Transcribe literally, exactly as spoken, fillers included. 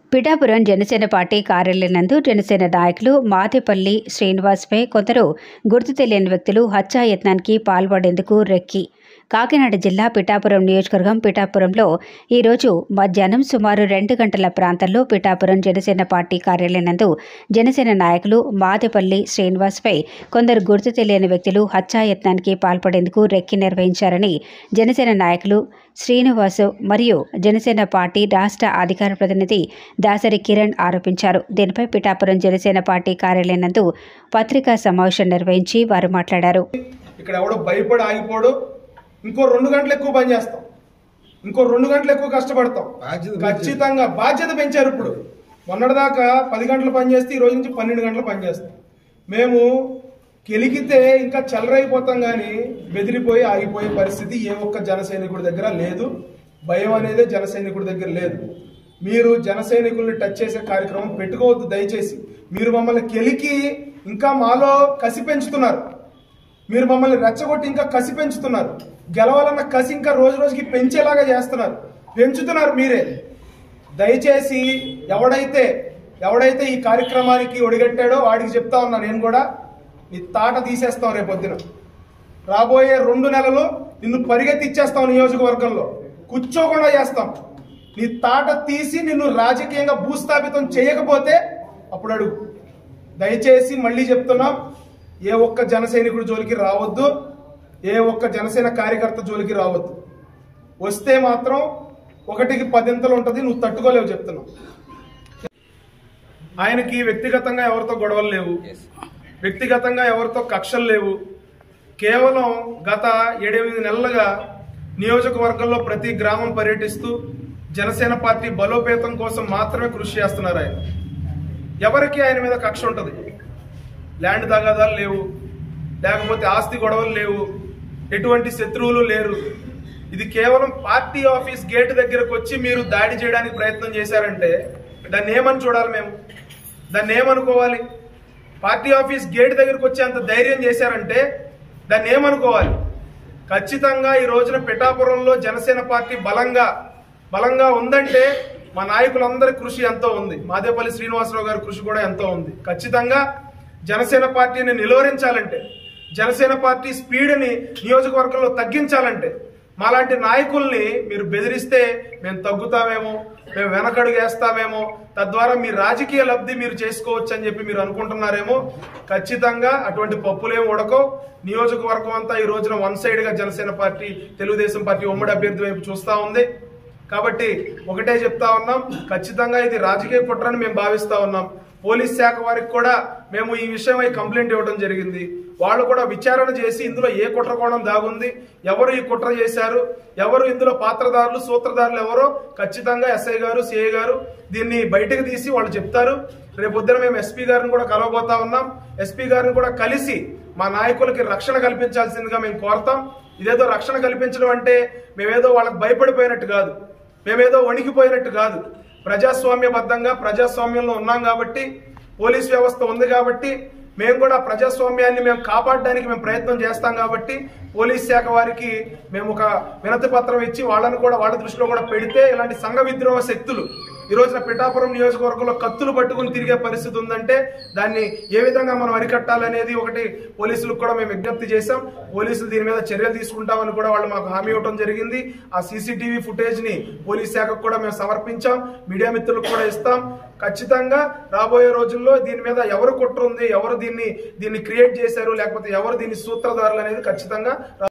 Pithapuram Janasena party కార్యాలయం నందు జనసేన నాయకులు మాదేపల్లి శ్రీనివాస్పై కొందరు గుర్తు తెలియని వ్యక్తులు హత్యాయత్నానికి పాల్పడేందుకు రెక్కి కాకినాడ జిల్లా పిఠాపురం నియోజకవర్గం పిఠాపురంలో ఈరోజు మధ్యాహ్నం సుమారు రెండు గంటల ప్రాంతంలో పిఠాపురం జనసేన పార్టీ కార్యాలయం నందు జనసేన నాయకులు మాదేపల్లి శ్రీనివాస్పై కొందరు గుర్తు తెలియని వ్యక్తులు హత్యాయత్నానికి పాల్పడేందుకు రెక్కి నిర్వహించారని జనసేన నాయకులు శ్రీనివాసు మరియు జనసేన పార్టీ రాష్ట్ర అధికార ప్రతినిధి దాసరి కిరణ్ ఆరోపించారు. దీనిపై పిఠాపురం జనసేన పార్టీ కార్యాలయం నందు పత్రికా సమావేశం నిర్వహించి వారు మాట్లాడారు. ఇక్కడ ఎవడో భయపడి ఆగిపోడు, ఇంకో రెండు గంటలు ఎక్కువ పని చేస్తాం, ఇంకో రెండు గంటలు ఎక్కువ కష్టపడతాం. ఖచ్చితంగా బాధ్యత పెంచారు. ఇప్పుడు మొన్నటిదాకా పది గంటలు పని చేస్తే ఈ రోజు నుంచి పన్నెండు గంటలు పని చేస్తాం. మేము గెలిగితే ఇంకా చెలరైపోతాం, కానీ బెదిరిపోయి ఆగిపోయే పరిస్థితి ఏ ఒక్క జన సైనికుడి దగ్గర లేదు. భయం అనేది జన సైనికుడి దగ్గర లేదు. మీరు జన సైనికుల్ని టచ్ చేసే కార్యక్రమం పెట్టుకోవద్దు దయచేసి. మీరు మమ్మల్ని కెలికి ఇంకా మాలో కసి పెంచుతున్నారు, మీరు మమ్మల్ని రెచ్చగొట్టి ఇంకా కసి పెంచుతున్నారు. గెలవాలన్న కసి ఇంకా రోజు రోజుకి పెంచేలాగా చేస్తున్నారు, పెంచుతున్నారు మీరే. దయచేసి ఎవడైతే ఎవడైతే ఈ కార్యక్రమానికి ఒడిగట్టాడో వాడికి చెప్తా ఉన్నా, నేను కూడా నీ తాట తీసేస్తాం. రేపొద్దున రాబోయే రెండు నెలలు నిన్ను పరిగెత్తిచ్చేస్తాం, నియోజకవర్గంలో కూర్చోకుండా చేస్తాం. నీ తాట తీసి నిన్ను రాజకీయంగా భూస్థాపితం చేయకపోతే అప్పుడు అడుగు. దయచేసి మళ్ళీ చెప్తున్నాం, ఏ ఒక్క జన సైనికుడి జోలికి రావద్దు, ఏ ఒక్క జనసేన కార్యకర్త జోలికి రావద్దు. వస్తే మాత్రం ఒకటికి పదింతలు ఉంటుంది, నువ్వు తట్టుకోలేవు చెప్తున్నావు. ఆయనకి వ్యక్తిగతంగా ఎవరితో గొడవలు లేవు, వ్యక్తిగతంగా ఎవరితో కక్షలు లేవు. కేవలం గత ఏడెనిమిది నెలలుగా నియోజకవర్గంలో ప్రతి గ్రామం పర్యటిస్తూ జనసేన పార్టీ బలోపేతం కోసం మాత్రమే కృషి చేస్తున్నారు. ఆయన ఎవరికి ఆయన మీద కక్ష ఉంటుంది? ల్యాండ్ తగాదాలు లేవు, లేకపోతే ఆస్తి గొడవలు లేవు, ఎటువంటి శత్రువులు లేరు. ఇది కేవలం పార్టీ ఆఫీస్ గేట్ దగ్గరకు వచ్చి మీరు దాడి చేయడానికి ప్రయత్నం చేశారంటే దాన్ని ఏమని చూడాలి? మేము దాన్ని ఏమనుకోవాలి? పార్టీ ఆఫీస్ గేట్ దగ్గరకు వచ్చి అంత ధైర్యం చేశారంటే దాన్ని ఏమనుకోవాలి? ఖచ్చితంగా ఈ రోజున పిఠాపురంలో జనసేన పార్టీ బలంగా బలంగా ఉందంటే మా నాయకులందరి కృషి ఎంతో ఉంది, మాదేపల్లి శ్రీనివాసరావు గారి కృషి కూడా ఎంతో ఉంది. ఖచ్చితంగా జనసేన పార్టీని నిలువరించాలంటే, జనసేన పార్టీ స్పీడ్ని నియోజకవర్గంలో తగ్గించాలంటే మాలాంటి నాయకుల్ని మీరు బెదిరిస్తే మేము తగ్గుతామేమో, మేము వెనకడుగు వేస్తామేమో, తద్వారా మీ రాజకీయ లబ్ధి మీరు చేసుకోవచ్చు అని చెప్పి మీరు అనుకుంటున్నారేమో. ఖచ్చితంగా అటువంటి పప్పులేం ఉడకో. నియోజకవర్గం అంతా ఈ రోజున వన్ సైడ్ గా జనసేన పార్టీ తెలుగుదేశం పార్టీ ఉమ్మడి అభ్యర్థి వైపు చూస్తా ఉంది. కాబట్టి ఒకటే చెప్తా ఉన్నాం, ఖచ్చితంగా ఇది రాజకీయ కుట్రని మేము భావిస్తా ఉన్నాం. పోలీస్ శాఖ వారికి కూడా మేము ఈ విషయమై కంప్లైంట్ ఇవ్వడం జరిగింది. వాళ్ళు కూడా విచారణ చేసి ఇందులో ఏ కుట్ర కోణం దాగుంది, ఎవరు ఈ కుట్ర చేశారు, ఎవరు ఇందులో పాత్రదారులు సూత్రధారులు ఎవరో ఖచ్చితంగా ఎస్ఐ గారు సిఐ గారు దీన్ని బయటకు తీసి వాళ్ళు చెప్తారు. రేపొద్దున మేము ఎస్పీ గారిని కూడా కలవబోతా ఉన్నాం. ఎస్పీ గారిని కూడా కలిసి మా నాయకులకి రక్షణ కల్పించాల్సిందిగా మేము కోరతాం. ఇదేదో రక్షణ కల్పించడం అంటే మేమేదో వాళ్ళకి భయపడిపోయినట్టు కాదు, మేమేదో వణికిపోయినట్టు కాదు. ప్రజాస్వామ్యబద్ధంగా ప్రజాస్వామ్యంలో ఉన్నాం కాబట్టి, పోలీస్ వ్యవస్థ ఉంది కాబట్టి మేము కూడా ప్రజాస్వామ్యాన్ని మేము కాపాడడానికి మేము ప్రయత్నం చేస్తాం. కాబట్టి పోలీస్ శాఖ వారికి మేము ఒక వినతి పత్రం ఇచ్చి వాళ్ళని కూడా వాళ్ళ దృష్టిలో కూడా పెడితే ఇలాంటి సంఘ విద్రోహ శక్తులు ఈ రోజున పిఠాపురం నియోజకవర్గంలో కత్తులు పట్టుకుని తిరిగే పరిస్థితి ఉందంటే దాన్ని ఏ విధంగా మనం అరికట్టాలనేది ఒకటి పోలీసులకు కూడా మేము విజ్ఞప్తి చేశాం. పోలీసులు దీని మీద చర్యలు తీసుకుంటామని కూడా వాళ్ళు మాకు హామీ ఇవ్వడం జరిగింది. ఆ సీసీటీవీ ఫుటేజ్ ని పోలీస్ శాఖకు కూడా మేము సమర్పించాం, మీడియా మిత్రులకు కూడా ఇస్తాం. ఖచ్చితంగా రాబోయే రోజుల్లో దీని మీద ఎవరు కుట్ర ఉంది, ఎవరు దీన్ని దీన్ని క్రియేట్ చేశారు, లేకపోతే ఎవరు దీన్ని సూత్రధారులు అనేది ఖచ్చితంగా